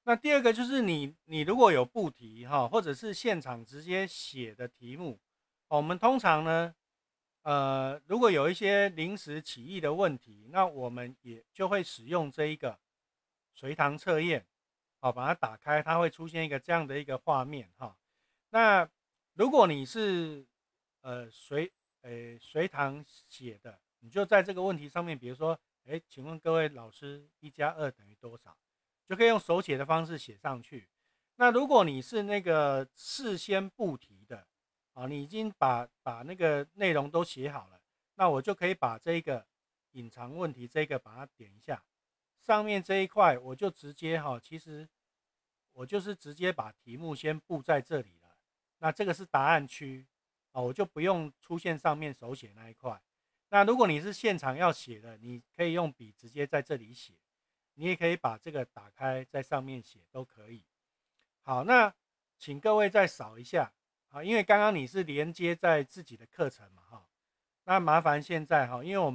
那第二个就是你如果有布题哈，或者是现场直接写的题目，我们通常呢，如果有一些临时起意的问题，那我们也就会使用这一个随堂测验，好，把它打开，它会出现一个这样的一个画面哈。那如果你是随堂写的，你就在这个问题上面，比如说，请问各位老师，1+2等于多少？就可以用手写的方式写上去。那如果你是那个事先布题的，啊，你已经把那个内容都写好了，那我就可以把这个隐藏问题这个把它点一下，上面这一块我就直接其实我就是直接把题目先布在这里了。那这个是答案区，我就不用出现上面手写那一块。那如果你是现场要写的，你可以用笔直接在这里写，你也可以把这个打开在上面写都可以。好，那请各位再扫一下，好，因为刚刚你是连接在自己的课程嘛，那麻烦现在因为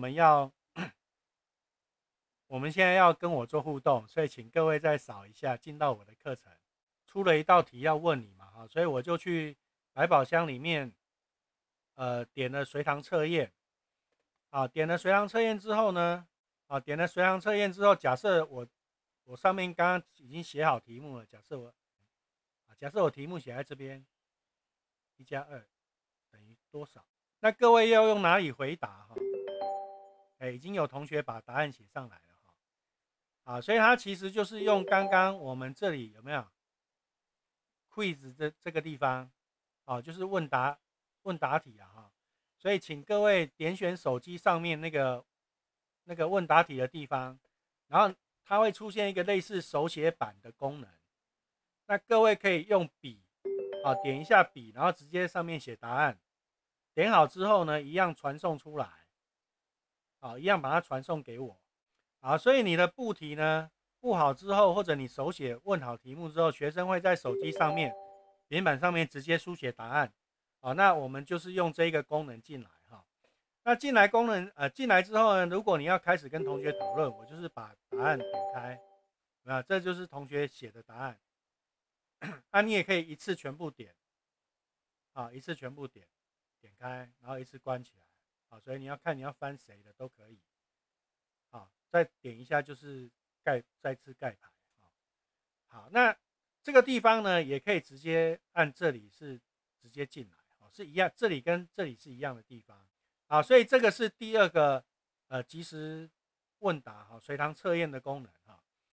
我们现在要跟我做互动，所以请各位再扫一下，进到我的课程。出了一道题要问你嘛，所以我就去百宝箱里面，点了随堂测验，点了随堂测验之后呢，点了随堂测验之后，假设我上面刚刚已经写好题目了，假设我题目写在这边，1+2等于多少？那各位要用哪里回答已经有同学把答案写上来了所以它其实就是用刚刚我们这里有没有 quiz 这个地方，就是问答题所以请各位点选手机上面那个问答题的地方，然后它会出现一个类似手写板的功能，那各位可以用笔点一下笔，然后直接上面写答案，点好之后呢，一样传送出来，一样把它传送给我，所以你的布题呢布好之后，或者你手写问好题目之后，学生会在手机上面、平板上面直接书写答案，那我们就是用这个功能进来那进来进来之后呢，如果你要开始跟同学讨论，我就是把答案点开，这就是同学写的答案，你也可以一次全部点，一次全部点开，然后一次关起来，所以你要看你要翻谁的都可以，再点一下就是再次盖牌，好，那这个地方呢也可以直接按这里是直接进来，是一样，这里跟这里是一样的地方，所以这个是第二个即时问答随堂测验的功能。